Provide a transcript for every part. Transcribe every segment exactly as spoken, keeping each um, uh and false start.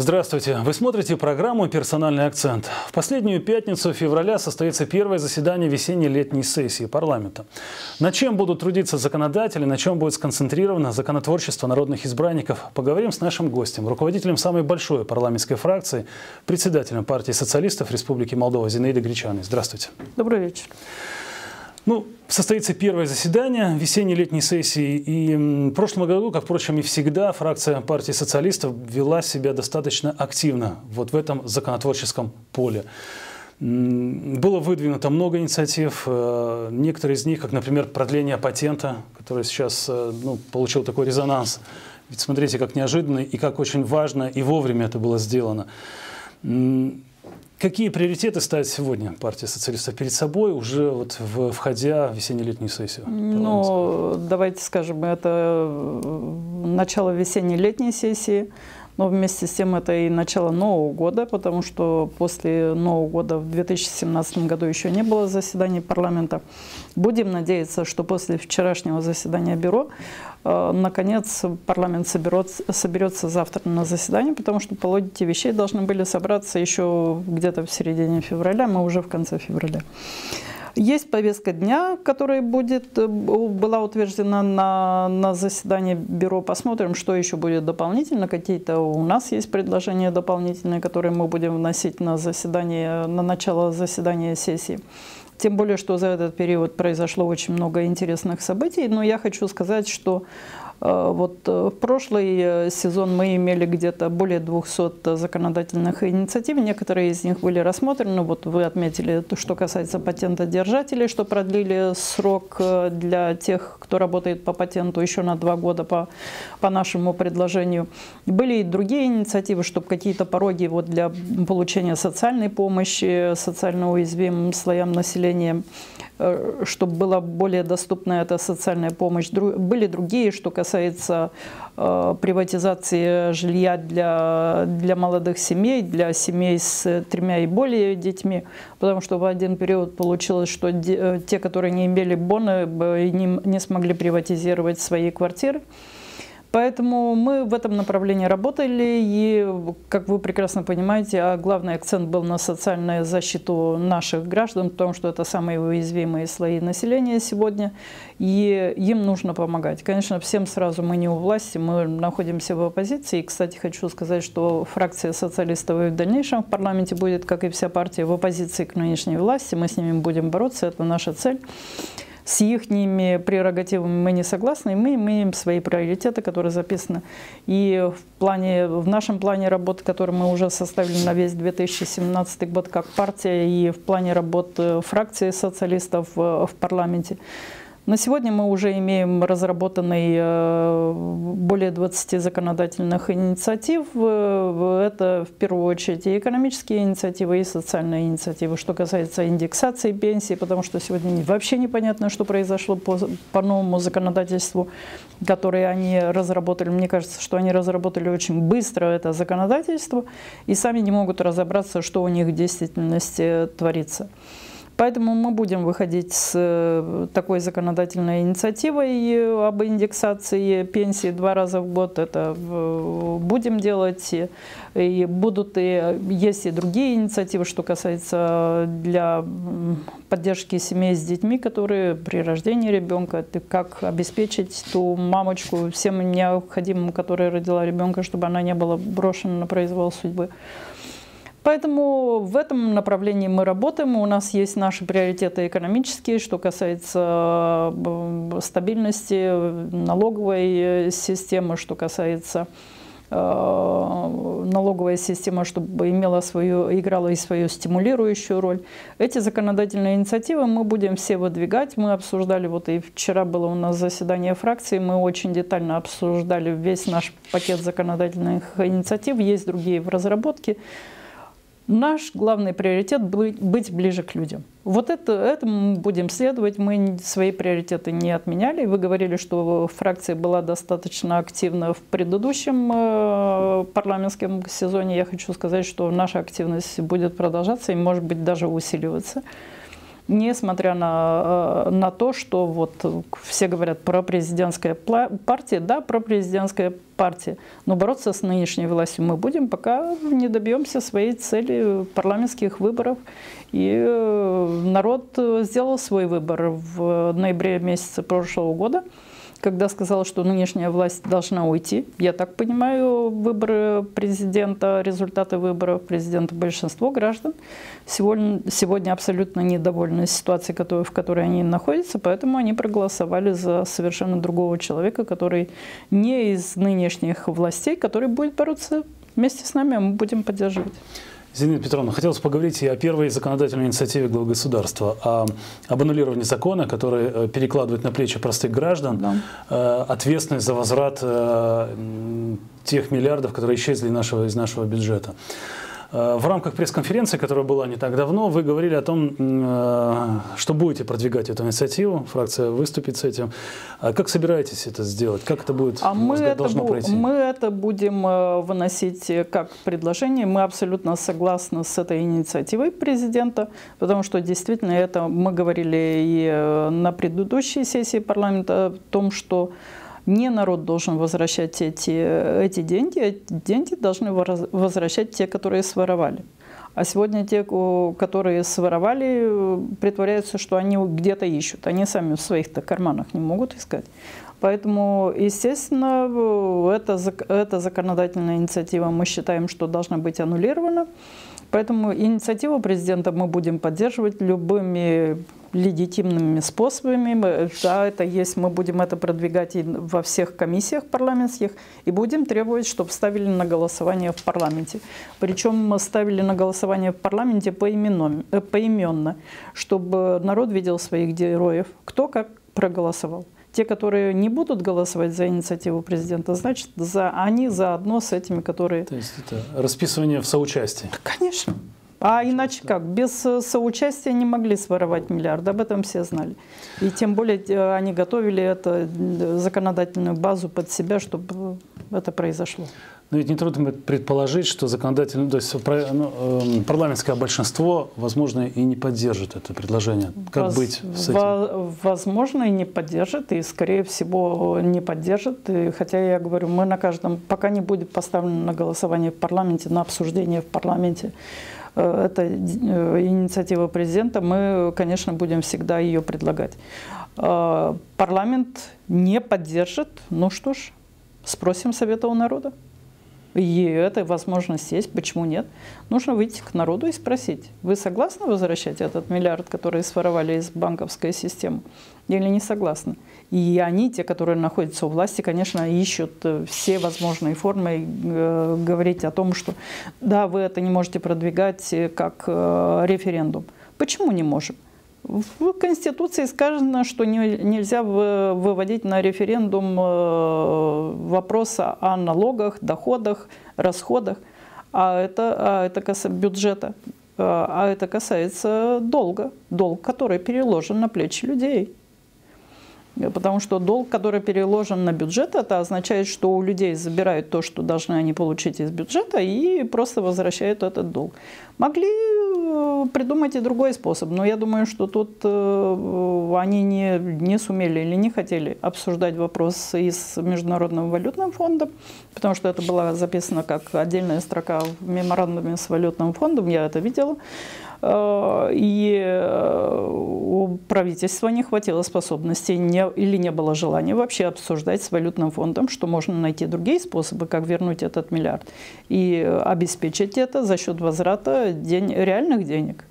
Здравствуйте! Вы смотрите программу «Персональный акцент». В последнюю пятницу февраля состоится первое заседание весенне-летней сессии парламента. На чем будут трудиться законодатели, на чем будет сконцентрировано законотворчество народных избранников, поговорим с нашим гостем, руководителем самой большой парламентской фракции, председателем партии социалистов Республики Молдова Зинаидой Гречаной. Здравствуйте! Добрый вечер! Ну, состоится первое заседание весенне-летней сессии, и в прошлом году, как, впрочем, и всегда, фракция партии социалистов вела себя достаточно активно вот в этом законотворческом поле. Было выдвинуто много инициатив, некоторые из них, как, например, продление патента, который сейчас ну, получил такой резонанс. Ведь смотрите, как неожиданно и как очень важно и вовремя это было сделано. Какие приоритеты ставит сегодня партия социалистов перед собой, уже вот в, входя в весенне-летнюю сессию? Ну, давайте скажем, это начало весенне-летней сессии, но вместе с тем это и начало Нового года, потому что после Нового года в две тысячи семнадцатом году еще не было заседаний парламента. Будем надеяться, что после вчерашнего заседания бюро э, наконец парламент соберется, соберется завтра на заседание, потому что по логике вещей должны были собраться еще где-то в середине февраля, мы уже в конце февраля. Есть повестка дня, которая будет, была утверждена на, на заседании бюро. Посмотрим, что еще будет дополнительно. Какие-то у нас есть предложения дополнительные, которые мы будем вносить на заседание, на начало заседания сессии. Тем более, что за этот период произошло очень много интересных событий. Но я хочу сказать, что э, вот в прошлый сезон мы имели где-то более двухсот законодательных инициатив. Некоторые из них были рассмотрены. Вот вы отметили, то, что касается патентодержателей, что продлили срок для тех, кто работает по патенту, еще на два года по, по нашему предложению. Были и другие инициативы, чтобы какие-то пороги вот для получения социальной помощи социально уязвимым слоям населения, чтобы была более доступна эта социальная помощь. Были другие, что касается э, приватизации жилья для, для молодых семей, для семей с тремя и более детьми, потому что в один период получилось, что де, те, которые не имели бона, не, не смогли приватизировать свои квартиры. Поэтому мы в этом направлении работали, и, как вы прекрасно понимаете, а главный акцент был на социальную защиту наших граждан, потому что это самые уязвимые слои населения сегодня, и им нужно помогать. Конечно, всем сразу мы не у власти, мы находимся в оппозиции. И, кстати, хочу сказать, что фракция социалистов и в дальнейшем в парламенте будет, как и вся партия, в оппозиции к нынешней власти. Мы с ними будем бороться, это наша цель. С их прерогативами мы не согласны, и мы имеем свои приоритеты, которые записаны и в, плане, в нашем плане работы, который мы уже составили на весь две тысячи семнадцатый год как партия, и в плане работы фракции социалистов в, в парламенте. На сегодня мы уже имеем разработанный более двадцати законодательных инициатив. Это в первую очередь и экономические инициативы, и социальные инициативы. Что касается индексации пенсий, потому что сегодня вообще непонятно, что произошло по, по новому законодательству, которое они разработали. Мне кажется, что они разработали очень быстро это законодательство и сами не могут разобраться, что у них в действительности творится. Поэтому мы будем выходить с такой законодательной инициативой об индексации пенсии два раза в год. Это будем делать. И будут и есть и другие инициативы, что касается для поддержки семей с детьми, которые при рождении ребенка, как обеспечить ту мамочку всем необходимым, которая родила ребенка, чтобы она не была брошена на произвол судьбы. Поэтому в этом направлении мы работаем. У нас есть наши приоритеты экономические, что касается стабильности налоговой системы, что касается налоговая система, чтобы имела свою, играла и свою стимулирующую роль. Эти законодательные инициативы мы будем все выдвигать. Мы обсуждали, вот и вчера было у нас заседание фракции, мы очень детально обсуждали весь наш пакет законодательных инициатив. Есть другие в разработке. Наш главный приоритет – быть ближе к людям. Вот это, этому мы будем следовать. Мы свои приоритеты не отменяли. Вы говорили, что фракция была достаточно активна в предыдущем э, парламентском сезоне. Я хочу сказать, что наша активность будет продолжаться и, может быть, даже усиливаться. несмотря на, на то, что вот все говорят про президентская партия, да, про президентская партия, но бороться с нынешней властью мы будем, пока не добьемся своей цели парламентских выборов. И народ сделал свой выбор в ноябре месяце прошлого года, когда сказал, что нынешняя власть должна уйти. Я так понимаю, выборы президента, результаты выборов президента большинство граждан сегодня, сегодня абсолютно недовольны ситуацией, в которой они находятся, поэтому они проголосовали за совершенно другого человека, который не из нынешних властей, который будет бороться вместе с нами, а мы будем поддерживать. Зинаида Петровна, хотелось поговорить и о первой законодательной инициативе главы государства, о, об аннулировании закона, который перекладывает на плечи простых граждан да. э, ответственность за возврат э, тех миллиардов, которые исчезли нашего, из нашего бюджета. В рамках пресс-конференции, которая была не так давно, вы говорили о том, что будете продвигать эту инициативу, фракция выступит с этим. А как собираетесь это сделать? Как это будет, а мы сказать, это должно пройти? Мы это будем выносить как предложение. Мы абсолютно согласны с этой инициативой президента, потому что действительно это мы говорили и на предыдущей сессии парламента о том, что не народ должен возвращать эти, эти деньги, эти деньги должны возвращать те, которые своровали. А сегодня те, которые своровали, притворяются, что они где-то ищут. Они сами в своих-то карманах не могут искать. Поэтому, естественно, эта, эта законодательная инициатива, мы считаем, что должна быть аннулирована. Поэтому инициативу президента мы будем поддерживать любыми легитимными способами. Да, это есть, мы будем это продвигать и во всех комиссиях парламентских, и будем требовать, чтобы ставили на голосование в парламенте. Причем мы ставили на голосование в парламенте поименно, поименно, чтобы народ видел своих героев, кто как проголосовал. Те, которые не будут голосовать за инициативу президента, значит, за, они заодно с этими, которые... То есть это расписывание в соучастии? Конечно. А иначе как? Без соучастия не могли своровать миллиарды, об этом все знали. И тем более они готовили эту законодательную базу под себя, чтобы это произошло. Но ведь нетрудно предположить, что законодательное, то есть ну, парламентское большинство, возможно, и не поддержит это предложение. Как Воз, быть с этим? Возможно, и не поддержит, и, скорее всего, не поддержит. И, хотя я говорю, мы на каждом, пока не будет поставлено на голосование в парламенте, на обсуждение в парламенте, это инициатива президента, мы, конечно, будем всегда ее предлагать. Парламент не поддержит, ну что ж, спросим совета у народа. И эта возможность есть, почему нет? Нужно выйти к народу и спросить, вы согласны возвращать этот миллиард, который своровали из банковской системы, или не согласны? И они, те, которые находятся у власти, конечно, ищут все возможные формы э, говорить о том, что да, вы это не можете продвигать как э, референдум. Почему не можем? В Конституции сказано, что не, нельзя выводить на референдум вопрос о налогах, доходах, расходах, а это, а это касается бюджета, а это касается долга, долг, который переложен на плечи людей. Потому что долг, который переложен на бюджет, это означает, что у людей забирают то, что должны они получить из бюджета, и просто возвращают этот долг. Могли придумать и другой способ, но я думаю, что тут они не, не сумели или не хотели обсуждать вопрос и с Международным валютным фондом, потому что это было записано как отдельная строка в меморандуме с валютным фондом, я это видела. И у правительства не хватило способностей не, или не было желания вообще обсуждать с валютным фондом, что можно найти другие способы, как вернуть этот миллиард. И обеспечить это за счет возврата день, реальных денег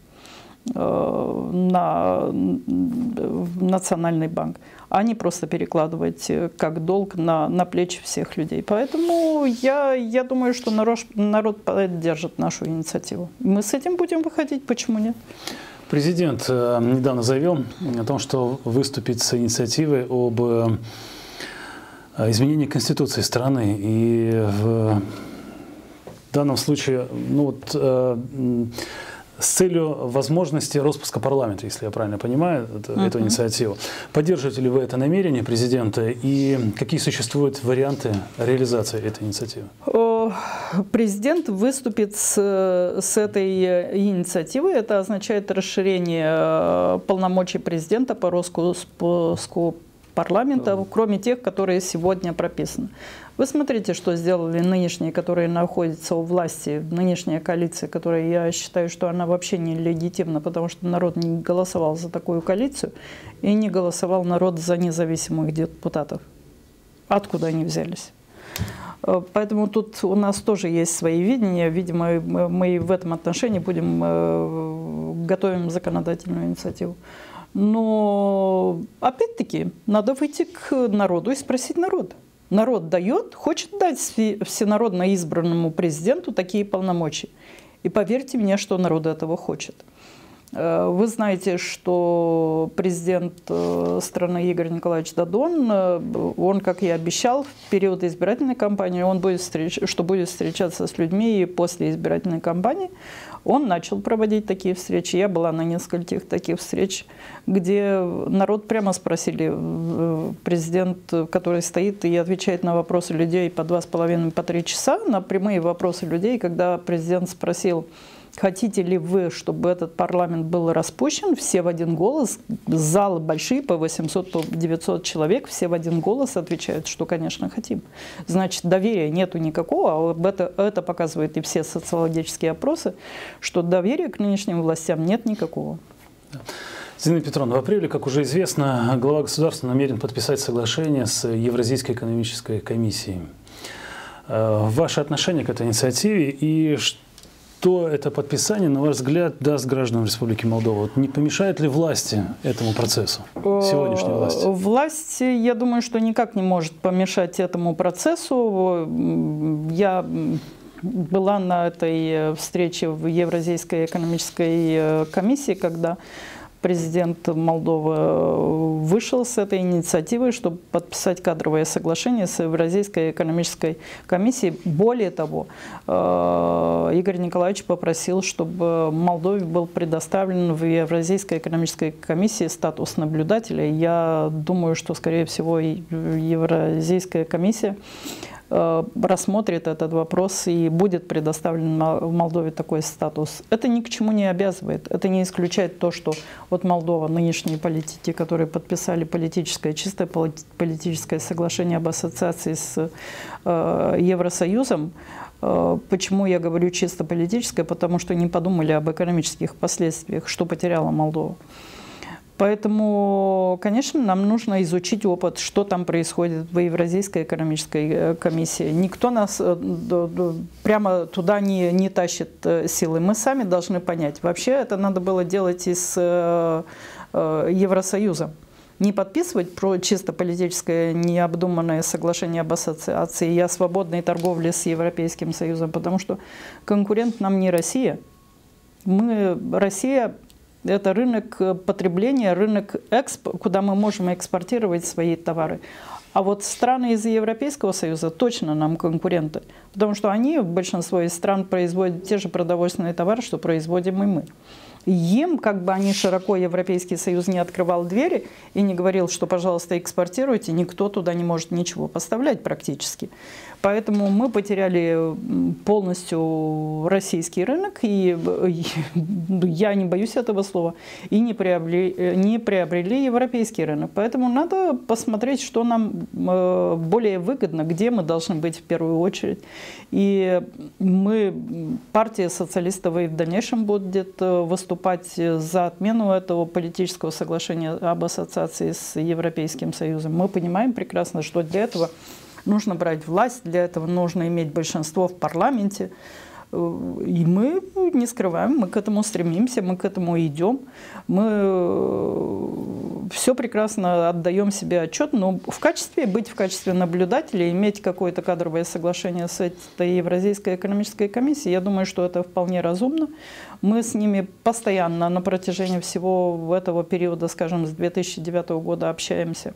на в Национальный банк, а не просто перекладывать как долг на, на плечи всех людей. Поэтому я, я думаю, что народ, народ поддержит нашу инициативу. Мы с этим будем выходить, почему нет? Президент недавно заявил о том, что выступит с инициативой об изменении Конституции страны. И в данном случае, ну вот, с целью возможности распуска парламента, если я правильно понимаю, это, uh-huh. эту инициативу. Поддерживаете ли вы это намерение президента и какие существуют варианты реализации этой инициативы? президент выступит с, с этой инициативой. Это означает расширение полномочий президента по распуску парламента, кроме тех, которые сегодня прописаны. Вы смотрите, что сделали нынешние, которые находятся у власти, нынешняя коалиция, которая, я считаю, что она вообще не легитимна, потому что народ не голосовал за такую коалицию, и не голосовал народ за независимых депутатов. Откуда они взялись? Поэтому тут у нас тоже есть свои видения. Видимо, мы в этом отношении будем готовим законодательную инициативу. Но, опять-таки, надо выйти к народу и спросить народ. Народ дает, хочет дать всенародно избранному президенту такие полномочия. И поверьте мне, что народ этого хочет. Вы знаете, что президент страны Игорь Николаевич Додон, он, как и обещал, в период избирательной кампании, он будет встреч... что будет встречаться с людьми и после избирательной кампании. Он начал проводить такие встречи. Я была на нескольких таких встреч, где народ прямо спросили, президент, который стоит и отвечает на вопросы людей по два с половиной, по три часа, на прямые вопросы людей, когда президент спросил: хотите ли вы, чтобы этот парламент был распущен? Все в один голос, залы большие, по восемьсот, по девятьсот человек, все в один голос отвечают, что, конечно, хотим. Значит, доверия нету никакого, а это, это показывают и все социологические опросы, что доверия к нынешним властям нет никакого. Зинаида Петровна, в апреле, как уже известно, глава государства намерен подписать соглашение с Евразийской экономической комиссией. Ваше отношение к этой инициативе и что Что это подписание, на ваш взгляд, даст гражданам Республики Молдова? Вот не помешает ли власти этому процессу, сегодняшней власти? Власть, я думаю, что никак не может помешать этому процессу. Я была на этой встрече в Евразийской экономической комиссии, когда президент Молдовы вышел с этой инициативой, чтобы подписать кадровое соглашение с Евразийской экономической комиссией. Более того, Игорь Николаевич попросил, чтобы Молдове был предоставлен в Евразийской экономической комиссии статус наблюдателя. Я думаю, что, скорее всего, Евразийская комиссия рассмотрит этот вопрос и будет предоставлен в Молдове такой статус. Это ни к чему не обязывает. Это не исключает то, что вот Молдова, нынешние политики, которые подписали политическое, чистое политическое соглашение об ассоциации с э, Евросоюзом. Э, почему я говорю чисто политическое? Потому что не подумали об экономических последствиях, что потеряла Молдова. Поэтому, конечно, нам нужно изучить опыт, что там происходит в Евразийской экономической комиссии. Никто нас прямо туда не, не тащит силы. Мы сами должны понять. Вообще это надо было делать и с Евросоюзом. Не подписывать про чисто политическое необдуманное соглашение об ассоциации и о свободной торговле с Европейским Союзом, потому что конкурент нам не Россия. Мы, Россия... Это рынок потребления, рынок экспо, куда мы можем экспортировать свои товары. А вот страны из Европейского Союза точно нам конкуренты, потому что они, большинство из стран, производят те же продовольственные товары, что производим и мы. Им, как бы они широко, Европейский Союз не открывал двери и не говорил, что, пожалуйста, экспортируйте, никто туда не может ничего поставлять практически. Поэтому мы потеряли полностью российский рынок, и я не боюсь этого слова, и не приобрели, не приобрели европейский рынок. Поэтому надо посмотреть, что нам более выгодно, где мы должны быть в первую очередь. И мы, партия социалистов, и в дальнейшем будет выступать за отмену этого политического соглашения об ассоциации с Европейским Союзом. Мы понимаем прекрасно, что для этого нужно брать власть, для этого нужно иметь большинство в парламенте. И мы не скрываем, мы к этому стремимся, мы к этому идем. Мы все прекрасно отдаем себе отчет, но в качестве, быть в качестве наблюдателя, иметь какое-то кадровое соглашение с этой Евразийской экономической комиссией, я думаю, что это вполне разумно. Мы с ними постоянно на протяжении всего этого периода, скажем, с две тысячи девятого года общаемся.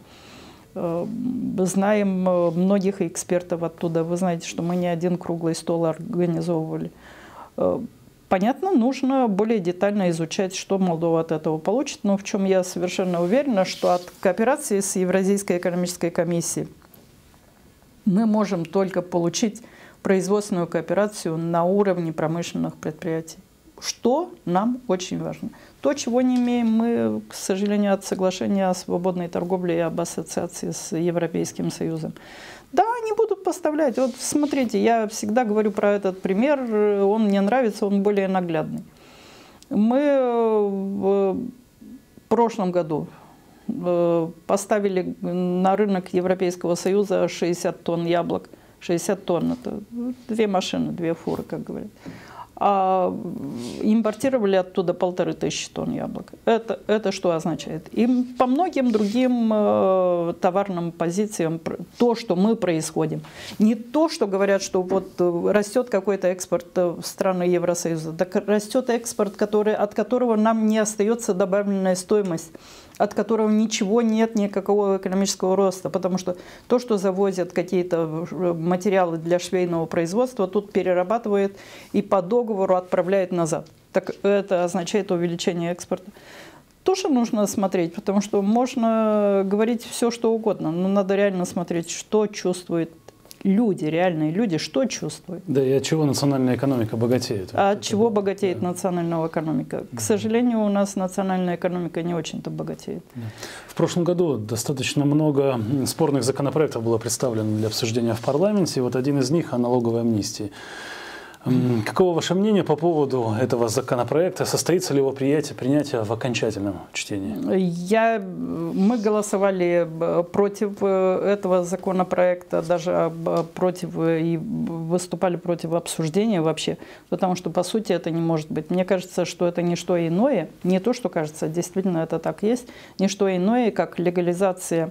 Знаем многих экспертов оттуда. Вы знаете, что мы не один круглый стол организовывали. Понятно, нужно более детально изучать, что Молдова от этого получит. Но в чем я совершенно уверена, что от кооперации с Евразийской экономической комиссией мы можем только получить производственную кооперацию на уровне промышленных предприятий. Что нам очень важно. То, чего не имеем мы, к сожалению, от соглашения о свободной торговле и об ассоциации с Европейским Союзом. Да, они будут поставлять. Вот смотрите, я всегда говорю про этот пример, он мне нравится, он более наглядный. Мы в прошлом году поставили на рынок Европейского Союза шестьдесят тонн яблок. шестьдесят тонн – это две машины, две фуры, как говорят. А импортировали оттуда полторы тысячи тонн яблок. Это, это что означает? И по многим другим э, товарным позициям то, что мы происходим. Не то, что говорят, что вот растет какой-то экспорт в страны Евросоюза, так растет экспорт, который, от которого нам не остается добавленная стоимость, от которого ничего нет, никакого экономического роста. Потому что то, что завозят какие-то материалы для швейного производства, тут перерабатывает и по договору отправляет назад. Так это означает увеличение экспорта. Тоже нужно смотреть, потому что можно говорить все, что угодно, но надо реально смотреть, что чувствует люди, реальные люди, что чувствуют. Да, и от чего национальная экономика богатеет? А от чего богатеет да. национальная экономика? К сожалению, у нас национальная экономика не очень-то богатеет. Да. В прошлом году достаточно много спорных законопроектов было представлено для обсуждения в парламенте. Вот один из них о налоговой амнистии. Каково ваше мнение по поводу этого законопроекта? Состоится ли его принятие, принятие в окончательном чтении? Я, мы голосовали против этого законопроекта, даже против и выступали против обсуждения вообще, потому что, по сути, это не может быть. Мне кажется, что это не что иное, не то, что кажется, действительно это так есть, не что иное, как легализация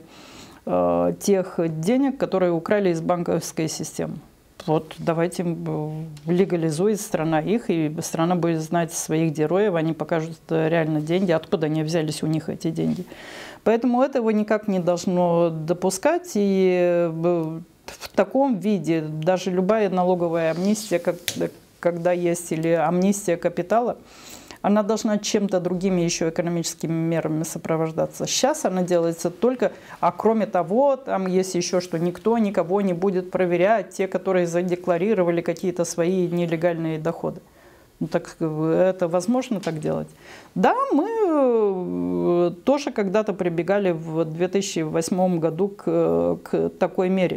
э, тех денег, которые украли из банковской системы. Вот давайте легализует страна их, и страна будет знать своих героев, они покажут реально деньги, откуда они взялись у них эти деньги. Поэтому этого никак не должно допускать, и в таком виде даже любая налоговая амнистия, когда есть, или амнистия капитала, она должна чем-то другими еще экономическими мерами сопровождаться. Сейчас она делается только, а кроме того, там есть еще, что никто никого не будет проверять, те, которые задекларировали какие-то свои нелегальные доходы. Ну, так это возможно так делать? Да, мы тоже когда-то прибегали в две тысячи восьмом году к, к такой мере.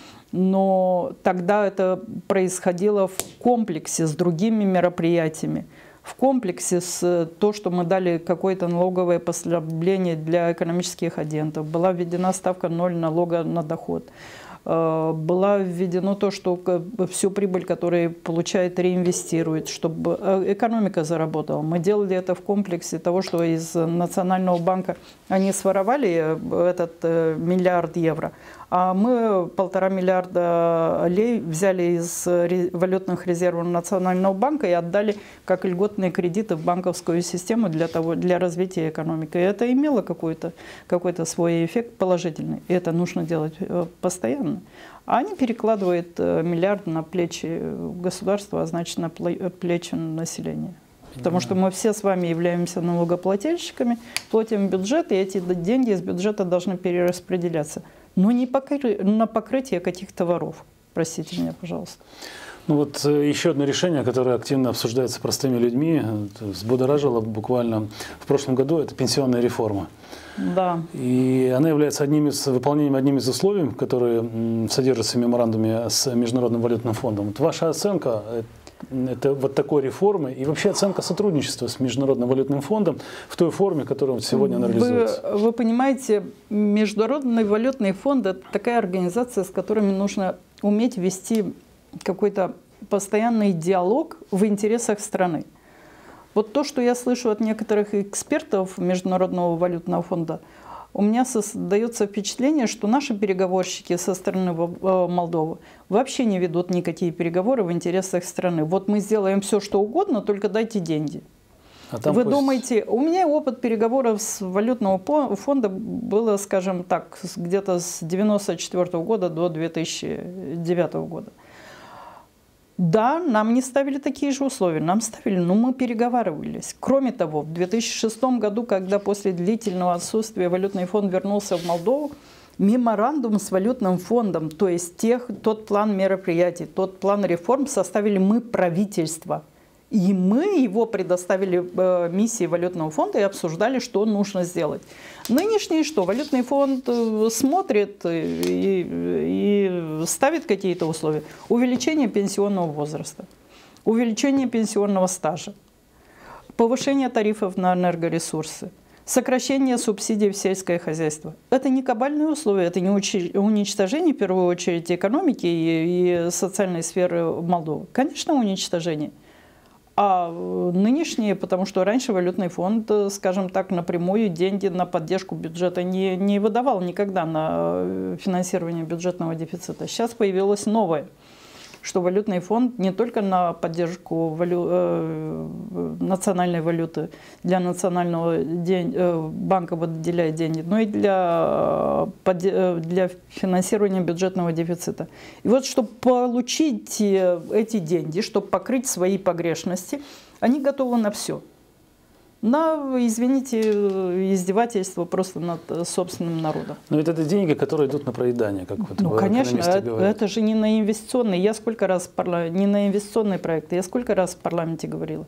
Но тогда это происходило в комплексе с другими мероприятиями. В комплексе с то, что мы дали какое-то налоговое послабление для экономических агентов, была введена ставка ноль налога на доход, была введено то, что всю прибыль, которую получает, реинвестирует, чтобы экономика заработала. Мы делали это в комплексе того, что из Национального банка они своровали этот миллиард евро, а мы полтора миллиарда лей взяли из валютных резервов Национального банка и отдали как льготные кредиты в банковскую систему для, того, для развития экономики. И это имело какой-то какой-то свой эффект положительный. И это нужно делать постоянно. А они перекладывают миллиарды на плечи государства, а значит на плечи населения. Потому что мы все с вами являемся налогоплательщиками, платим бюджет, и эти деньги из бюджета должны перераспределяться. Но не покры... на покрытие каких-то воров. Простите меня, пожалуйста. Ну вот еще одно решение, которое активно обсуждается простыми людьми, взбудоражило буквально в прошлом году, это пенсионная реформа. Да. И она является одним из, выполнением одним из условий, которые содержатся в меморандуме с Международным валютным фондом. Вот ваша оценка это вот такой реформы и вообще оценка сотрудничества с Международным валютным фондом в той форме, которую сегодня она реализуется? Вы, вы понимаете, Международный валютный фонд – это такая организация, с которыми нужно уметь вести какой-то постоянный диалог в интересах страны. Вот то, что я слышу от некоторых экспертов Международного валютного фонда, у меня создается впечатление, что наши переговорщики со стороны Молдовы вообще не ведут никакие переговоры в интересах страны. Вот мы сделаем все, что угодно, только дайте деньги. А Вы пусть... думаете, у меня опыт переговоров с валютного фонда было, скажем так, где-то с девяносто четвёртого года до две тысячи девятого года. Да, нам не ставили такие же условия, нам ставили, но мы переговаривались. Кроме того, в две тысячи шестом году, когда после длительного отсутствия валютный фонд вернулся в Молдову, Меморандум с валютным фондом, то есть тех, тот план мероприятий, тот план реформ составили мы, правительство. И мы его предоставили э, миссии валютного фонда и обсуждали, что нужно сделать. Нынешний что? Валютный фонд смотрит и, и ставит какие-то условия. Увеличение пенсионного возраста, увеличение пенсионного стажа, повышение тарифов на энергоресурсы, сокращение субсидий в сельское хозяйство. Это не кабальные условия, это не уничтожение, в первую очередь, экономики и, и социальной сферы Молдовы. Конечно, уничтожение. А нынешние, потому что раньше валютный фонд, скажем так, напрямую деньги на поддержку бюджета не, не выдавал никогда на финансирование бюджетного дефицита. Сейчас появилось новое, что валютный фонд не только на поддержку валю... э, национальной валюты для национального день... э, банка выделяет деньги, но и для, э, для финансирования бюджетного дефицита. И вот, чтобы получить эти деньги, чтобы покрыть свои погрешности, они готовы на все. На, извините, издевательство просто над собственным народом. Но ведь это деньги, которые идут на проедание, как вот ну, конечно, это, это же не на инвестиционные. Я сколько раз в парламенте, не на инвестиционные проекты, я сколько раз в парламенте говорила.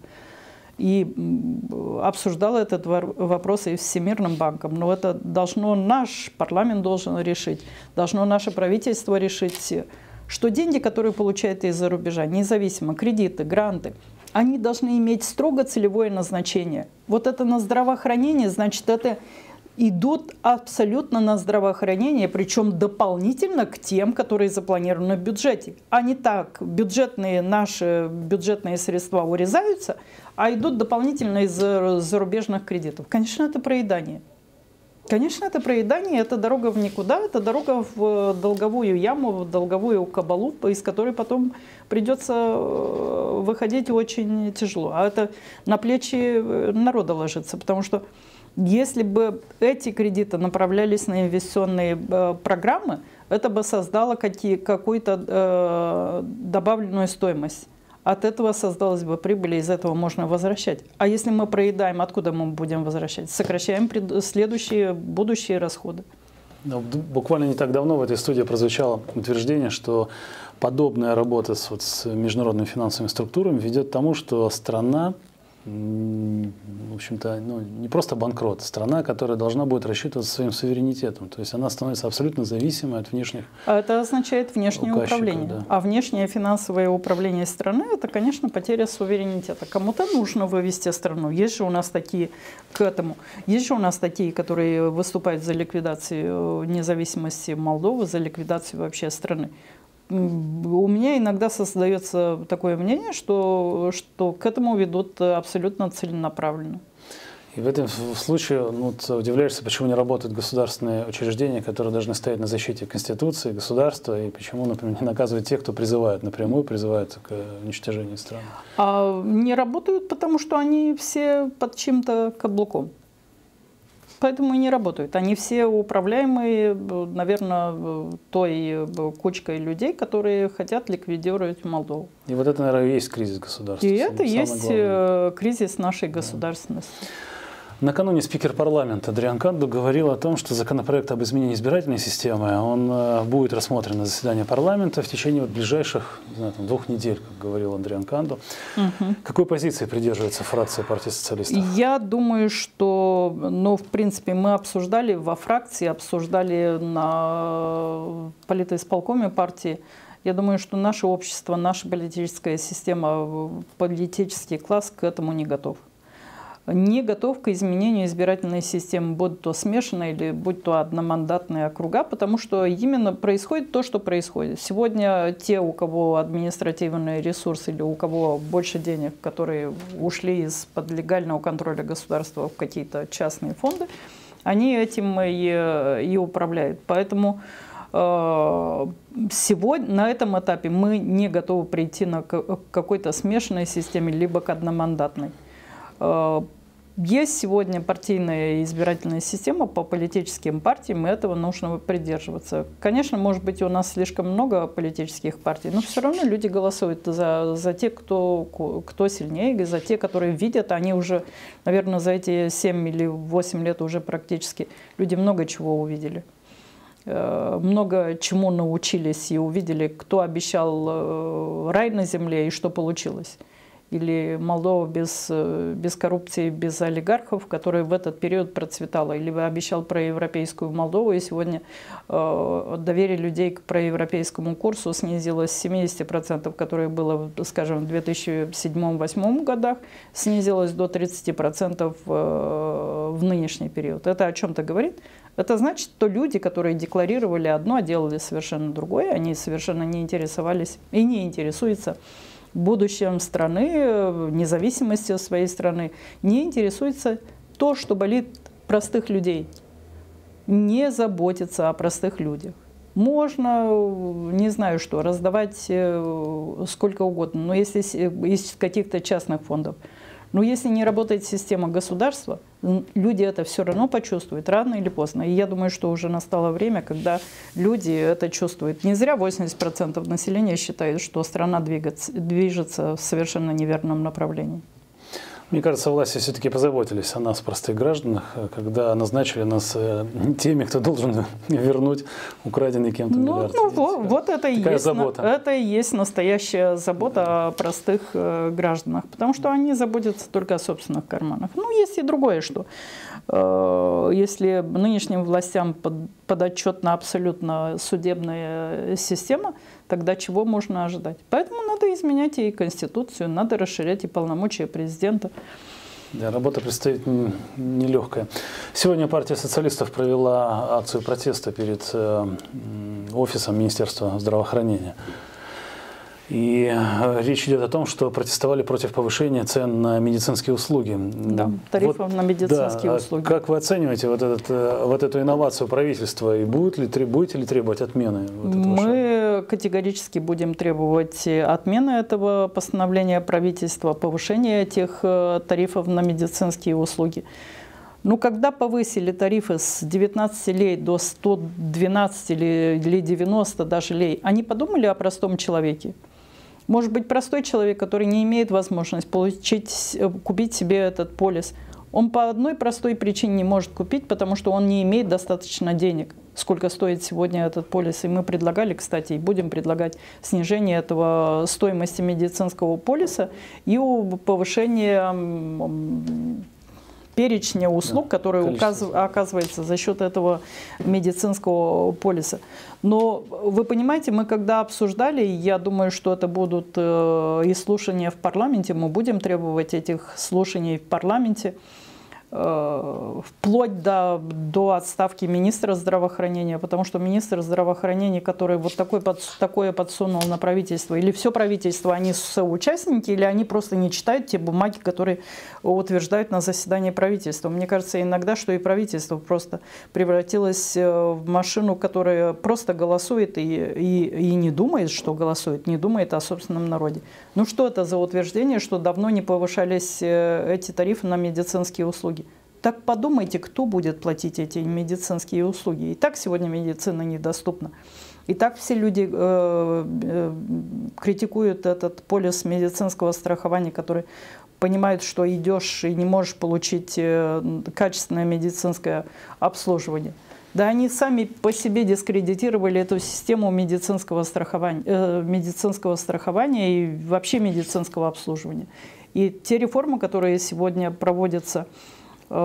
И обсуждала этот вопрос и с Всемирным банком. Но это должно наш парламент должен решить, должно наше правительство решить, что деньги, которые получают из-за рубежа, независимо, кредиты, гранты, они должны иметь строго целевое назначение. Вот это на здравоохранение, значит, это идут абсолютно на здравоохранение, причем дополнительно к тем, которые запланированы в бюджете. А не так, бюджетные, наши бюджетные средства урезаются, а идут дополнительно из зарубежных кредитов. Конечно, это проедание. Конечно, это проедание, это дорога в никуда, это дорога в долговую яму, в долговую кабалу, из которой потом придется выходить очень тяжело. А это на плечи народа ложится, потому что если бы эти кредиты направлялись на инвестиционные программы, это бы создало какую-то добавленную стоимость. От этого создалась бы прибыль, и из этого можно возвращать. А если мы проедаем, откуда мы будем возвращать? Сокращаем следующие, будущие расходы. Но буквально не так давно в этой студии прозвучало утверждение, что подобная работа с, вот, с международными финансовыми структурами ведет к тому, что страна, в общем-то, ну, не просто банкрот, страна, которая должна будет рассчитываться своим суверенитетом. То есть она становится абсолютно зависимой от внешних. А это означает внешнее управление. Да. А внешнее финансовое управление страны – это, конечно, потеря суверенитета. Кому-то нужно вывести страну. Есть же у нас такие к этому. Есть же у нас такие, которые выступают за ликвидацию независимости Молдовы, за ликвидацию вообще страны. У меня иногда создается такое мнение, что, что к этому ведут абсолютно целенаправленно. И в этом случае ну, ты удивляешься, почему не работают государственные учреждения, которые должны стоять на защите Конституции, государства, и почему, например, не наказывают тех, кто призывает напрямую, призывает к уничтожению страны. А не работают, потому что они все под чьим-то каблуком. Поэтому и не работают. Они все управляемые, наверное, той кучкой людей, которые хотят ликвидировать Молдову. И вот это, наверное, и есть кризис государства. И это есть главное. Кризис нашей государственности. Накануне спикер парламента Адриан Канду говорил о том, что законопроект об изменении избирательной системы он будет рассмотрен на заседании парламента в течение вот ближайших не знаю, там, двух недель, как говорил Адриан Канду. Угу. Какой позиции придерживается фракция партии социалистов? Я думаю, что, ну, в принципе, мы обсуждали во фракции, обсуждали на политисполкоме партии. Я думаю, что наше общество, наша политическая система, политический класс к этому не готов. Не готов к изменению избирательной системы, будь то смешанная или будь то одномандатные округа, потому что именно происходит то, что происходит. Сегодня те, у кого административные ресурсы или у кого больше денег, которые ушли из-под легального контроля государства в какие-то частные фонды, они этим и, и управляют. Поэтому э, сегодня, на этом этапе мы не готовы прийти на какой-то смешанной системе, либо к одномандатной. Есть сегодня партийная избирательная система по политическим партиям, и этого нужно придерживаться. Конечно, может быть, у нас слишком много политических партий, но все равно люди голосуют за, за те, кто, кто сильнее, за те, которые видят. Они уже, наверное, за эти семь или восемь лет уже практически люди много чего увидели. много чему научились и увидели, кто обещал рай на земле и что получилось. Или Молдова без, без коррупции, без олигархов, которая в этот период процветала. Или обещал проевропейскую Молдову, и сегодня э, доверие людей к проевропейскому курсу снизилось с семидесяти процентов, которое было, скажем, в две тысячи седьмом — две тысячи восьмом годах, снизилось до тридцати процентов э, в нынешний период. Это о чем-то говорит? Это значит, что люди, которые декларировали одно, а делали совершенно другое, они совершенно не интересовались и не интересуются будущем страны, независимостью своей страны, не интересуется то, что болит простых людей, не заботится о простых людях. Можно, не знаю что, раздавать сколько угодно, но если из каких-то частных фондов. Но если не работает система государства, люди это все равно почувствуют рано или поздно. И я думаю, что уже настало время, когда люди это чувствуют. Не зря восемьдесят процентов населения считают, что страна двигается, движется в совершенно неверном направлении. Мне кажется, власти все-таки позаботились о нас, простых гражданах, когда назначили нас теми, кто должен вернуть украденный кем-то ну, миллиард. Ну, вот, вот это, и есть, забота. это и есть настоящая забота о простых э, гражданах, потому что они заботятся только о собственных карманах. Ну, есть и другое, что э, если нынешним властям под, подотчетна абсолютно судебная система, тогда чего можно ожидать? Поэтому надо изменять и Конституцию, надо расширять и полномочия президента. Да, работа предстоит нелегкая. Сегодня партия социалистов провела акцию протеста перед э, офисом Министерства здравоохранения. И речь идет о том, что протестовали против повышения цен на медицинские услуги. Да, тарифов вот, на медицинские да, услуги. Как вы оцениваете вот, этот, вот эту инновацию правительства? И будет ли, будете ли требовать отмены? Вот Мы шага? категорически будем требовать отмены этого постановления правительства, повышения этих тарифов на медицинские услуги. Ну, когда повысили тарифы с девятнадцати лей до ста двенадцати или девяноста даже лей, они подумали о простом человеке? Может быть, простой человек, который не имеет возможности получить, купить себе этот полис, он по одной простой причине не может купить, потому что он не имеет достаточно денег, сколько стоит сегодня этот полис. И мы предлагали, кстати, и будем предлагать снижение этого стоимости медицинского полиса и повышение перечня услуг, да, которые указ... оказывается за счет этого медицинского полиса. Но вы понимаете, мы когда обсуждали, я думаю, что это будут э, и слушания в парламенте, мы будем требовать этих слушаний в парламенте, э, вплоть до, до отставки министра здравоохранения, потому что министр здравоохранения, который вот такой под, такое подсунул на правительство, или все правительство, они соучастники, или они просто не читают те бумаги, которые утверждают на заседании правительства. Мне кажется иногда, что и правительство просто превратилось в машину, которая просто голосует и, и, и не думает, что голосует, не думает о собственном народе. Ну что это за утверждение, что давно не повышались эти тарифы на медицинские услуги? Так подумайте, кто будет платить эти медицинские услуги. И так сегодня медицина недоступна. И так все люди э, э, критикуют этот полис медицинского страхования, который понимают, что идешь и не можешь получить э, качественное медицинское обслуживание. Да они сами по себе дискредитировали эту систему медицинского страхования, э, медицинского страхования и вообще медицинского обслуживания. И те реформы, которые сегодня проводятся э,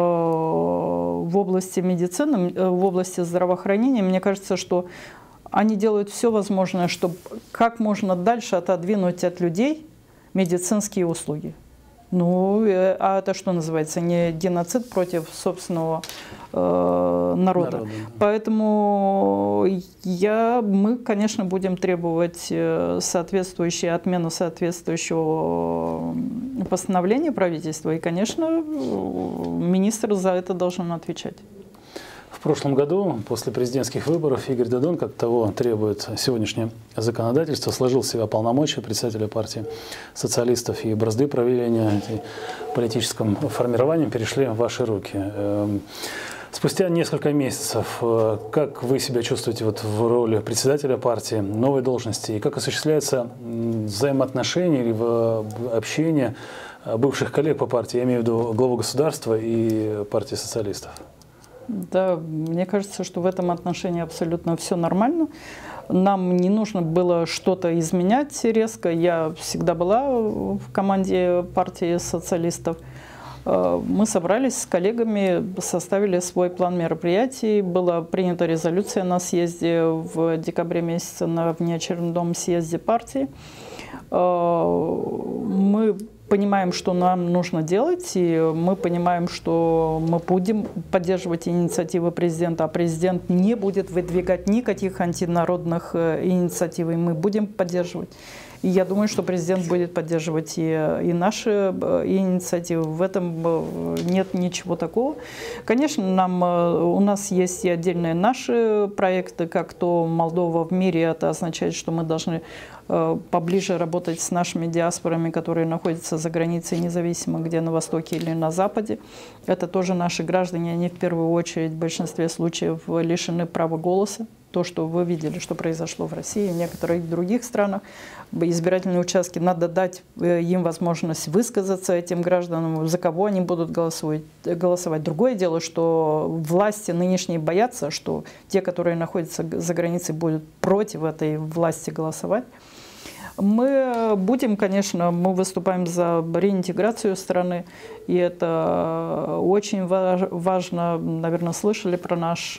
в области медицины, э, в области здравоохранения, мне кажется, что они делают все возможное, чтобы как можно дальше отодвинуть от людей медицинские услуги. Ну, а это что называется? Не геноцид против собственного э, народа. Народу. Поэтому я, мы, конечно, будем требовать соответствующую отмену соответствующего постановления правительства. И, конечно, министр за это должен отвечать. В прошлом году, после президентских выборов, Игорь Додон, как того требует сегодняшнее законодательство, сложил в себя полномочия председателя партии социалистов, и бразды правления политическим формированием перешли в ваши руки. Спустя несколько месяцев, как вы себя чувствуете вот в роли председателя партии, новой должности, и как осуществляется взаимоотношения или общение бывших коллег по партии, я имею в виду главу государства и партии социалистов? Да, мне кажется, что в этом отношении абсолютно все нормально. Нам не нужно было что-то изменять резко. Я всегда была в команде партии социалистов. Мы собрались с коллегами, составили свой план мероприятий. Была принята резолюция на съезде в декабре месяце, на внеочередном съезде партии. Мы понимаем, что нам нужно делать, и мы понимаем, что мы будем поддерживать инициативы президента, а президент не будет выдвигать никаких антинародных инициатив, и мы будем поддерживать. И я думаю, что президент будет поддерживать и, и наши инициативы. В этом нет ничего такого. Конечно, нам, у нас есть и отдельные наши проекты, как то Молдова в мире. Это означает, что мы должны поближе работать с нашими диаспорами, которые находятся за границей, независимо где, на Востоке или на Западе. Это тоже наши граждане, они в первую очередь в большинстве случаев лишены права голоса. То, что вы видели, что произошло в России и в некоторых других странах. Избирательные участки, надо дать им возможность высказаться, этим гражданам, за кого они будут голосовать. голосовать. Другое дело, что власти нынешние боятся, что те, которые находятся за границей, будут против этой власти голосовать. Мы будем, конечно, мы выступаем за реинтеграцию страны, и это очень важно. Наверное, слышали про наш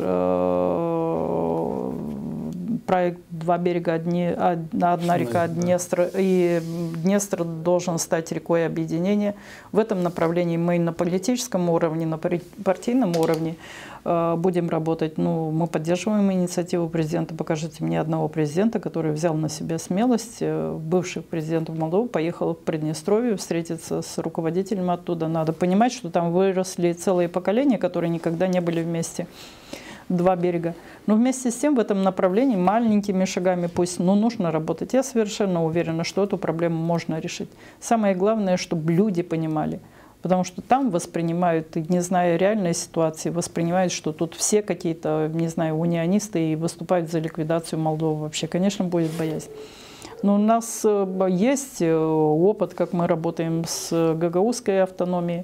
проект «Два берега, одна река Днестр», и Днестр должен стать рекой объединения. В этом направлении мы на политическом уровне, на партийном уровне будем работать. Ну, мы поддерживаем инициативу президента. Покажите мне одного президента, который взял на себя смелость. Бывших президентов Молдовы поехал в Приднестровье встретиться с руководителем оттуда. Надо понимать, что там выросли целые поколения, которые никогда не были вместе. Два берега. Но вместе с тем в этом направлении маленькими шагами пусть, но нужно работать. Я совершенно уверена, что эту проблему можно решить. Самое главное, чтобы люди понимали. Потому что там воспринимают, не зная реальной ситуации, воспринимают, что тут все какие-то, не знаю, унионисты и выступают за ликвидацию Молдовы вообще. Конечно, будет боязнь. Но у нас есть опыт, как мы работаем с гагаузской автономией.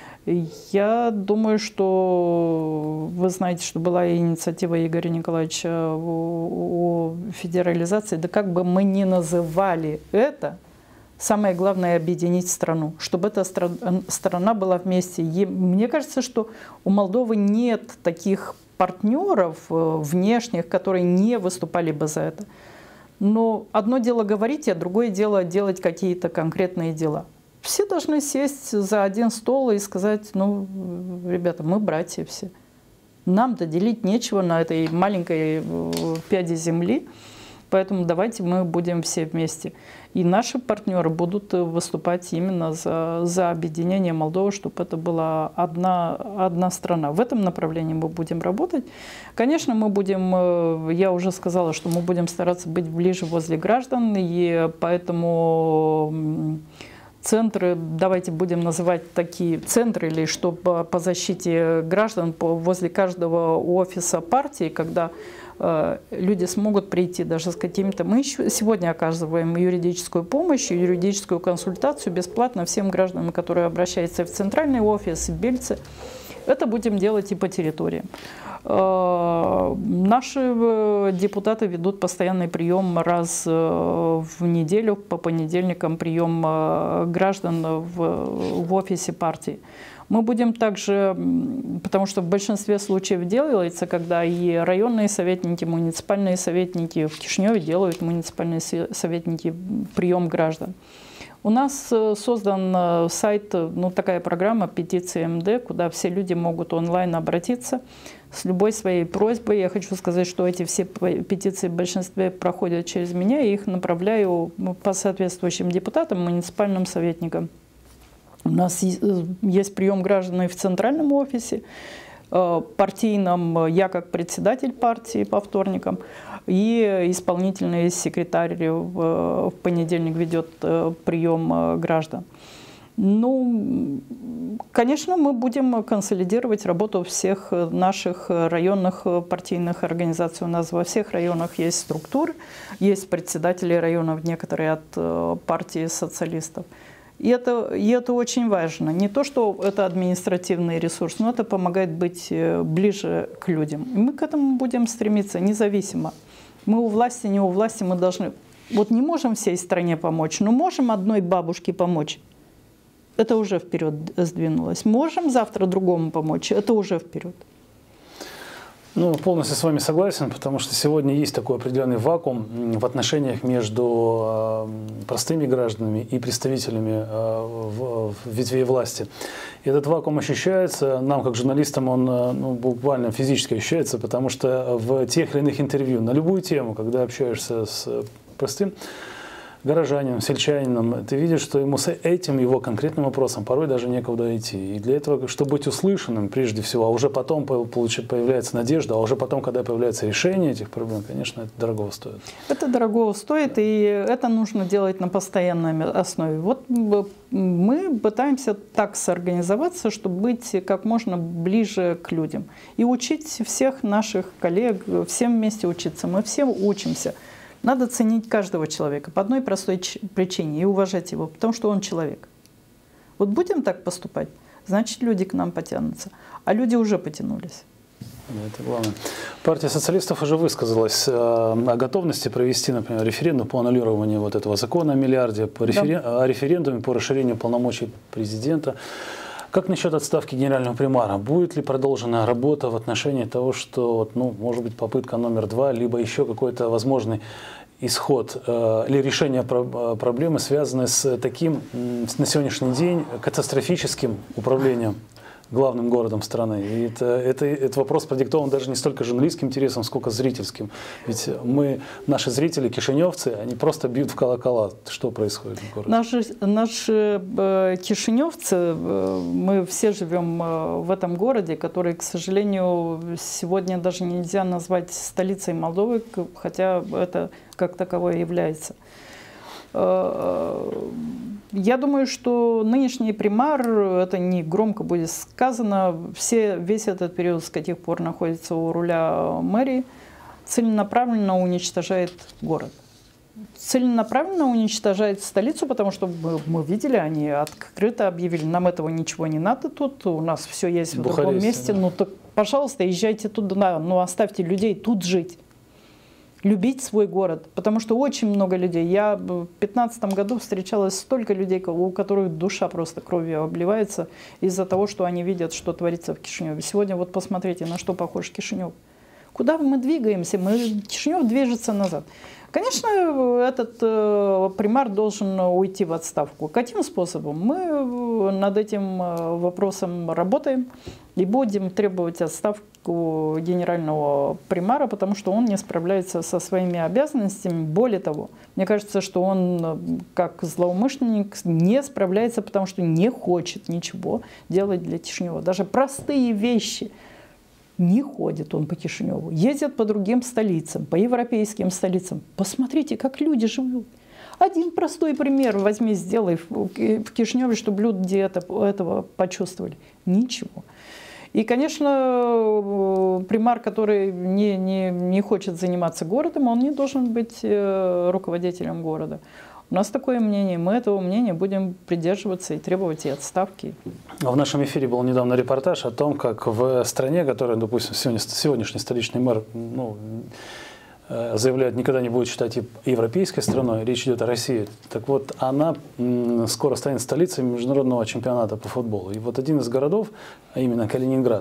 Я думаю, что вы знаете, что была инициатива Игоря Николаевича о федерализации. Да как бы мы ни называли это, самое главное — объединить страну, чтобы эта страна была вместе. И мне кажется, что у Молдовы нет таких партнеров внешних, которые не выступали бы за это. Но одно дело говорить, а другое дело делать какие-то конкретные дела. Все должны сесть за один стол и сказать: ну, ребята, мы братья все. Нам-то делить нечего на этой маленькой пяди земли, поэтому давайте мы будем все вместе. И наши партнеры будут выступать именно за, за объединение Молдовы, чтобы это была одна, одна страна. В этом направлении мы будем работать. Конечно, мы будем, я уже сказала, что мы будем стараться быть ближе возле граждан, и поэтому центры, давайте будем называть такие центры, или что по, по защите граждан по, возле каждого офиса партии, когда э, люди смогут прийти даже с какими-то... Мы еще сегодня оказываем юридическую помощь, юридическую консультацию бесплатно всем гражданам, которые обращаются в центральный офис, в Бельце. Это будем делать и по территории. Наши депутаты ведут постоянный прием раз в неделю, по понедельникам прием граждан в, в офисе партии. Мы будем также, потому что в большинстве случаев делается, когда и районные советники, муниципальные советники в Кишиневе делают, муниципальные советники, прием граждан. У нас создан сайт, ну, такая программа «Петиции эм дэ», куда все люди могут онлайн обратиться с любой своей просьбой. Я хочу сказать, что эти все петиции в большинстве проходят через меня, и их направляю по соответствующим депутатам, муниципальным советникам. У нас есть прием граждан и в центральном офисе, партийном, я как председатель партии по вторникам, и исполнительный секретарь в, в понедельник ведет прием граждан. Ну, конечно, мы будем консолидировать работу всех наших районных партийных организаций. У нас во всех районах есть структуры, есть председатели районов, некоторые от партии социалистов. И это, и это очень важно. Не то, что это административный ресурс, но это помогает быть ближе к людям. И мы к этому будем стремиться независимо. Мы у власти, не у власти, мы должны... Вот не можем всей стране помочь, но можем одной бабушке помочь. Это уже вперед сдвинулось. Можем завтра другому помочь, это уже вперед. Ну, полностью с вами согласен, потому что сегодня есть такой определенный вакуум в отношениях между простыми гражданами и представителями в ветвей власти. И этот вакуум ощущается, нам, как журналистам, он ну, буквально физически ощущается, потому что в тех или иных интервью на любую тему, когда общаешься с простым горожанином, сельчанином, ты видишь, что ему с этим, его конкретным вопросом порой даже некуда идти. И для этого, чтобы быть услышанным, прежде всего, а уже потом появляется надежда, а уже потом, когда появляется решение этих проблем, конечно, это дорого стоит. Это дорого стоит, и это нужно делать на постоянной основе. Вот мы пытаемся так сорганизоваться, чтобы быть как можно ближе к людям. И учить всех наших коллег, всем вместе учиться. Мы все учимся. Надо ценить каждого человека по одной простой причине и уважать его, потому что он человек. Вот будем так поступать, значит, люди к нам потянутся. А люди уже потянулись. Это главное. Партия социалистов уже высказалась о готовности провести, например, референдум по аннулированию вот этого закона о миллиарде, по референ... да. о референдуме по расширению полномочий президента. Как насчет отставки генерального примара? Будет ли продолжена работа в отношении того, что, ну, может быть, попытка номер два, либо еще какой-то возможный исход э, или решение про проблемы, связанные с таким, на сегодняшний день, катастрофическим управлением главным городом страны? И это, это, этот вопрос продиктован даже не столько журналистским интересом, сколько зрительским. Ведь мы, наши зрители, кишиневцы, они просто бьют в колокола. Что происходит в городе? Наши, наши э, кишиневцы, э, мы все живем э, в этом городе, который, к сожалению, сегодня даже нельзя назвать столицей Молдовы, хотя это как таковое является. Я думаю, что нынешний примар, это не громко будет сказано, все, весь этот период, с каких пор находится у руля мэрии, целенаправленно уничтожает город. Целенаправленно уничтожает столицу, потому что мы, мы видели, они открыто объявили, нам этого ничего не надо тут, у нас все есть в Бухаресте, другом месте, да. Ну так, пожалуйста, езжайте туда, но оставьте людей тут жить. Любить свой город, потому что очень много людей. Я в две тысячи пятнадцатом году встречалась столько людей, у которых душа просто кровью обливается из-за того, что они видят, что творится в Кишиневе. Сегодня вот посмотрите, на что похож Кишинев. Куда мы двигаемся? Мы, Кишинев движется назад. Конечно, этот э, примар должен уйти в отставку. Каким способом? Мы над этим вопросом работаем и будем требовать отставку генерального примара, потому что он не справляется со своими обязанностями. Более того, мне кажется, что он, как злоумышленник, не справляется, потому что не хочет ничего делать для Кишинева. Даже простые вещи. Не ходит он по Кишиневу, ездит по другим столицам, по европейским столицам. Посмотрите, как люди живут. Один простой пример возьми, сделай в Кишиневе, чтобы люди это, этого почувствовали. Ничего. И, конечно, примар, который не, не, не хочет заниматься городом, он не должен быть руководителем города. У нас такое мнение, мы этого мнения будем придерживаться и требовать и отставки. В нашем эфире был недавно репортаж о том, как в стране, которая, допустим, сегодня, сегодняшний столичный мэр ну, заявляет, никогда не будет считать европейской страной, речь идет о России. Так вот, она скоро станет столицей международного чемпионата по футболу. И вот один из городов, а именно Калининград,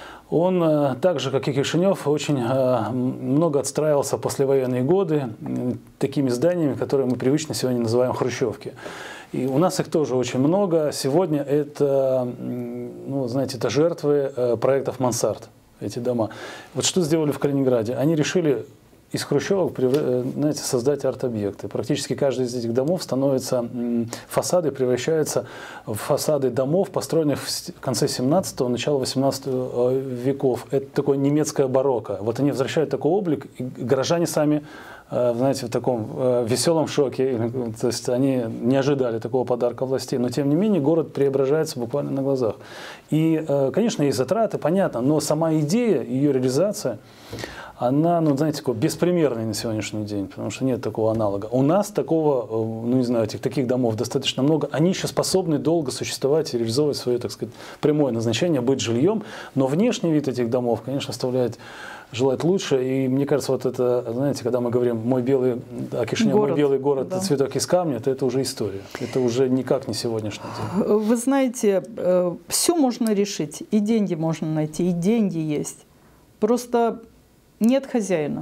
он, так же, как и Кишинев, очень много отстраивался в послевоенные годы такими зданиями, которые мы привычно сегодня называем хрущевки. И у нас их тоже очень много. Сегодня это, ну, знаете, это жертвы проектов мансард, эти дома. Вот что сделали в Калининграде? Они решили из хрущевок, знаете, создать арт-объекты. Практически каждый из этих домов становится, фасады превращаются в фасады домов, построенных в конце семнадцатого, начало восемнадцатого веков. Это такое немецкое барокко. Вот они возвращают такой облик, и горожане сами, знаете, в таком веселом шоке. То есть они не ожидали такого подарка властей. Но, тем не менее, город преображается буквально на глазах. И, конечно, есть затраты, понятно, но сама идея, ее реализация, она, ну, знаете, такой беспримерная на сегодняшний день, потому что нет такого аналога. У нас такого, ну, не знаю, этих таких домов достаточно много. Они еще способны долго существовать и реализовывать свое, так сказать, прямое назначение, быть жильем, но внешний вид этих домов, конечно, оставляет желать лучше. И мне кажется, вот это, знаете, когда мы говорим «мой белый, о Кишинев, мой белый город, да. цветок из камня», то это уже история. Это уже никак не сегодняшний день. Вы знаете, все можно решить. И деньги можно найти, и деньги есть. Просто нет хозяина.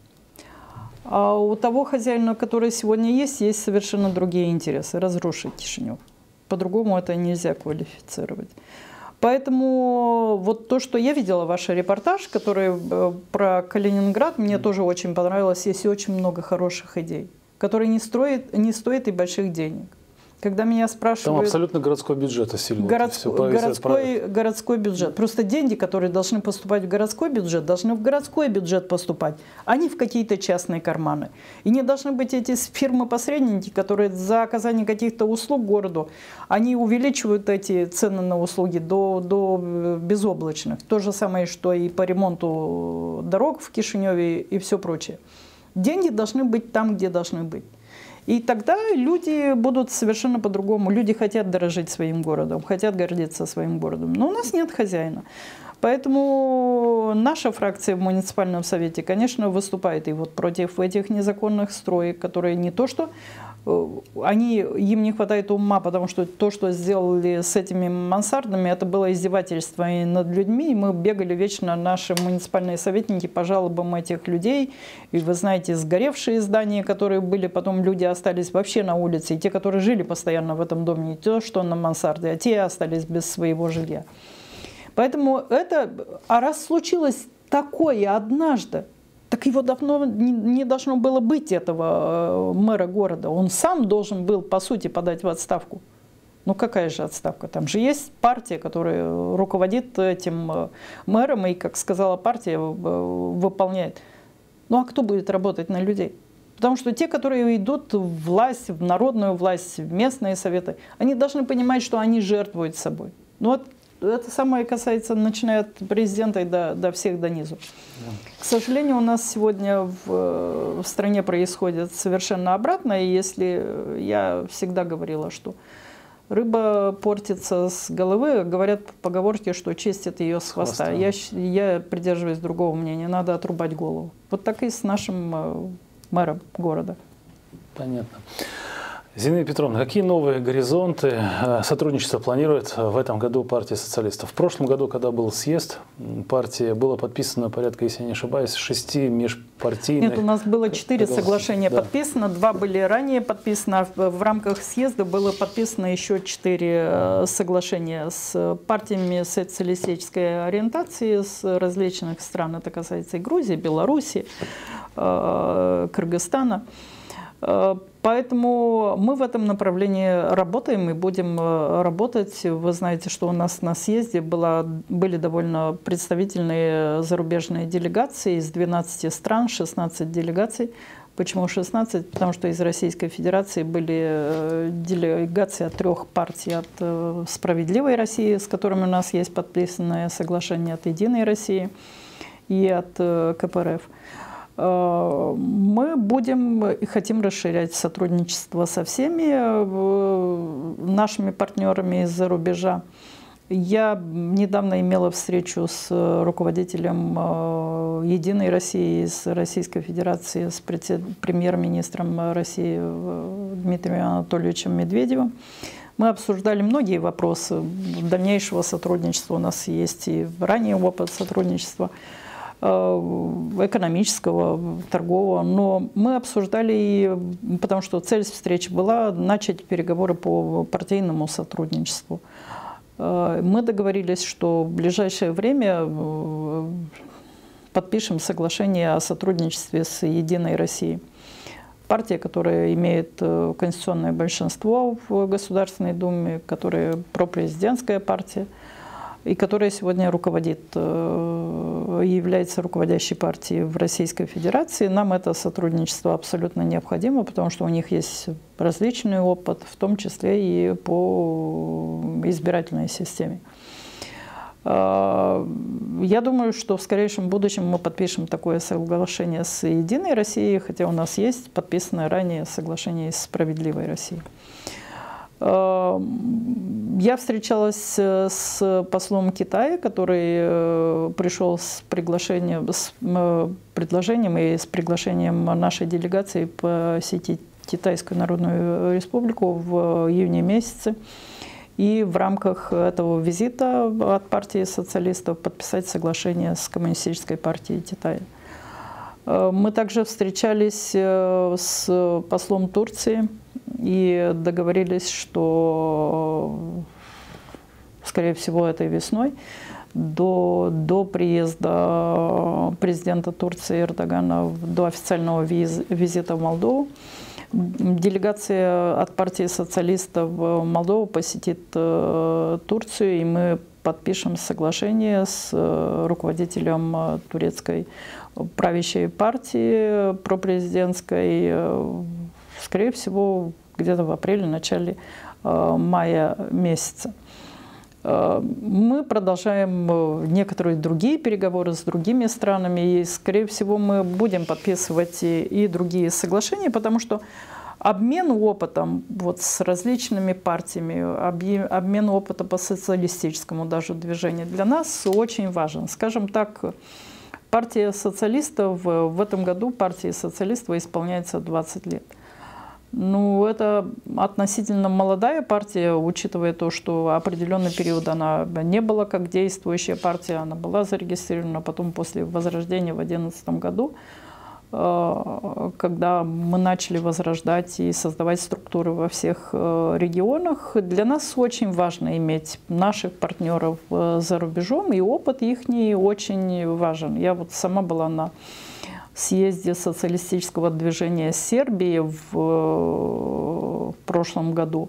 А у того хозяина, который сегодня есть, есть совершенно другие интересы. Разрушить Кишинев. По-другому это нельзя квалифицировать. Поэтому вот то, что я видела, ваш репортаж, который про Калининград, мне тоже очень понравилось. Есть очень много хороших идей, которые не, строят, не стоят и больших денег. Когда меня спрашивают... Там абсолютно городской бюджет осилил. Городск... Городской, городской бюджет. Просто деньги, которые должны поступать в городской бюджет, должны в городской бюджет поступать, а не в какие-то частные карманы. И не должны быть эти фирмы-посредники, которые за оказание каких-то услуг городу, они увеличивают эти цены на услуги до, до безоблачных. То же самое, что и по ремонту дорог в Кишиневе и все прочее. Деньги должны быть там, где должны быть. И тогда люди будут совершенно по-другому. Люди хотят дорожить своим городом, хотят гордиться своим городом. Но у нас нет хозяина. Поэтому наша фракция в муниципальном совете, конечно, выступает и вот против этих незаконных строек, которые не то что... Они, им не хватает ума, потому что то, что сделали с этими мансардами, это было издевательство и над людьми. И мы бегали вечно, наши муниципальные советники, по жалобам этих людей. И вы знаете, сгоревшие здания, которые были, потом люди остались вообще на улице. И те, которые жили постоянно в этом доме, не то, что на мансарде, а те остались без своего жилья. Поэтому это... А раз случилось такое однажды, так его давно не должно было быть, этого мэра города. Он сам должен был, по сути, подать в отставку. Ну какая же отставка? Там же есть партия, которая руководит этим мэром, и, как сказала партия, выполняет. Ну а кто будет работать на людей? Потому что те, которые идут в власть, в народную власть, в местные советы, они должны понимать, что они жертвуют собой. Ну вот это самое касается, начиная от президента и до, до всех до низу. Да. К сожалению, у нас сегодня в, в стране происходит совершенно обратно. И если я всегда говорила, что рыба портится с головы, говорят поговорки, что чистят ее с хвоста. Я, я придерживаюсь другого мнения, надо отрубать голову. Вот так и с нашим мэром города. Понятно. Зинаида Петровна, какие новые горизонты сотрудничества планирует в этом году партия социалистов? В прошлом году, когда был съезд партии, было подписано порядка, если я не ошибаюсь, шести межпартийных... Нет, у нас было четыре соглашения да. подписано, два были ранее подписаны, в рамках съезда было подписано еще четыре соглашения с партиями социалистической ориентации с различных стран. Это касается и Грузии, Беларуси, Кыргызстана. Поэтому мы в этом направлении работаем и будем работать. Вы знаете, что у нас на съезде было, были довольно представительные зарубежные делегации из двенадцати стран, шестнадцати делегаций. Почему шестнадцать? Потому что из Российской Федерации были делегации от трех партий. От «Справедливой России», с которыми у нас есть подписанное соглашение, от «Единой России» и от ка пэ эр эф. Мы будем и хотим расширять сотрудничество со всеми нашими партнерами из-за рубежа. Я недавно имела встречу с руководителем «Единой России» из Российской Федерации, с премьер-министром России Дмитрием Анатольевичем Медведевым. Мы обсуждали многие вопросы дальнейшего сотрудничества. У нас есть и ранее опыт сотрудничества экономического, торгового, но мы обсуждали, и, потому что цель встречи была начать переговоры по партийному сотрудничеству. Мы договорились, что в ближайшее время подпишем соглашение о сотрудничестве с «Единой Россией». Партия, которая имеет конституционное большинство в Государственной Думе, которая пропрезидентская партия, и которая сегодня руководит, является руководящей партией в Российской Федерации. Нам это сотрудничество абсолютно необходимо, потому что у них есть различный опыт, в том числе и по избирательной системе. Я думаю, что в скорейшем будущем мы подпишем такое соглашение с «Единой Россией», хотя у нас есть подписанное ранее соглашение с «Справедливой Россией». Я встречалась с послом Китая, который пришел с приглашением, с предложением и с приглашением нашей делегации посетить Китайскую Народную Республику в июне месяце. И в рамках этого визита от партии социалистов подписать соглашение с Коммунистической партией Китая. Мы также встречались с послом Турции и договорились, что, скорее всего, этой весной, до, до приезда президента Турции Эрдогана, до официального виз, визита в Молдову, делегация от партии социалистов в Молдову посетит э, Турцию, и мы подпишем соглашение с э, руководителем турецкой правящей партии пропрезидентской, э, скорее всего, где-то в апреле, начале э, мая месяца. Мы продолжаем некоторые другие переговоры с другими странами, и, скорее всего, мы будем подписывать и, и другие соглашения, потому что обмен опытом вот с различными партиями, обмен опытом по социалистическому даже движению для нас очень важен. Скажем так, партия социалистов, в этом году партии социалистов исполняется двадцать лет. Ну, это относительно молодая партия, учитывая то, что определенный период она не была как действующая партия, она была зарегистрирована, потом после возрождения в две тысячи одиннадцатом году, когда мы начали возрождать и создавать структуры во всех регионах, для нас очень важно иметь наших партнеров за рубежом, и опыт их очень важен. Я вот сама была на съезде социалистического движения Сербии в, в прошлом году.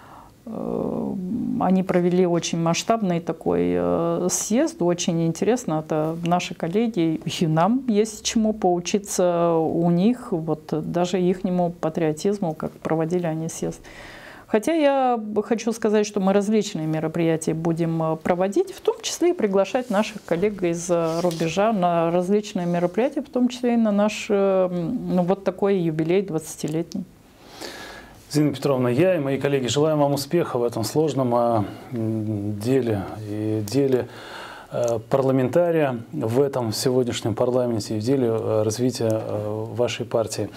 Они провели очень масштабный такой съезд, очень интересно. Это наши коллеги, и нам есть чему поучиться у них, вот даже ихнему патриотизму, как проводили они съезд. Хотя я хочу сказать, что мы различные мероприятия будем проводить, в том числе и приглашать наших коллег из-за рубежа на различные мероприятия, в том числе и на наш ну, вот такой юбилей двадцатилетний. Зина Петровна, я и мои коллеги желаем вам успеха в этом сложном деле и деле парламентария в этом сегодняшнем парламенте и в деле развития вашей партии.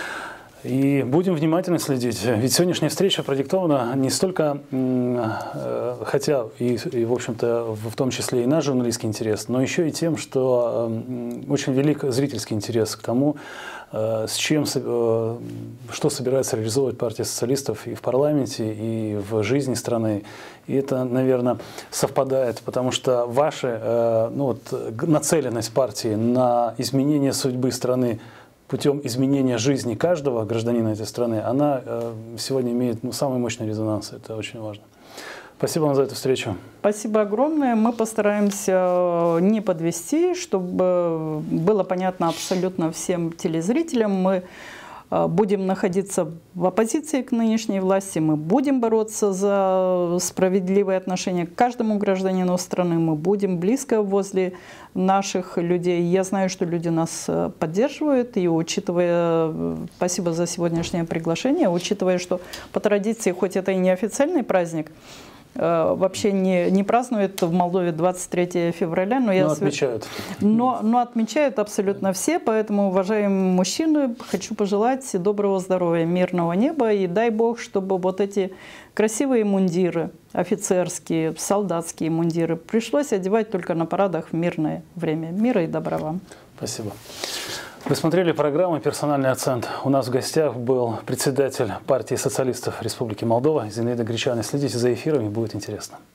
И будем внимательно следить, ведь сегодняшняя встреча продиктована не столько, хотя и, и в общем-то, в том числе и наш журналистский интерес, но еще и тем, что очень велик зрительский интерес к тому, с чем, что собирается реализовывать партия социалистов и в парламенте, и в жизни страны. И это, наверное, совпадает, потому что ваша ну, вот, нацеленность партии на изменение судьбы страны путем изменения жизни каждого гражданина этой страны, она э, сегодня имеет ну, самый мощный резонанс. Это очень важно. Спасибо вам за эту встречу. Спасибо огромное. Мы постараемся не подвести, чтобы было понятно абсолютно всем телезрителям. Мы будем находиться в оппозиции к нынешней власти, мы будем бороться за справедливые отношения к каждому гражданину страны, мы будем близко возле наших людей. Я знаю, что люди нас поддерживают, и учитывая, спасибо за сегодняшнее приглашение, учитывая, что по традиции, хоть это и не официальный праздник, вообще не, не празднуют в Молдове двадцать третьего февраля, но, я но отмечают. Но, но отмечают абсолютно все, поэтому, уважаемые мужчины, хочу пожелать доброго здоровья, мирного неба, и дай Бог, чтобы вот эти красивые мундиры, офицерские, солдатские мундиры, пришлось одевать только на парадах в мирное время. Мира и добра вам. Спасибо. Вы смотрели программу «Персональный акцент». У нас в гостях был председатель партии социалистов Республики Молдова Зинаида Гречаня. Следите за эфирами, будет интересно.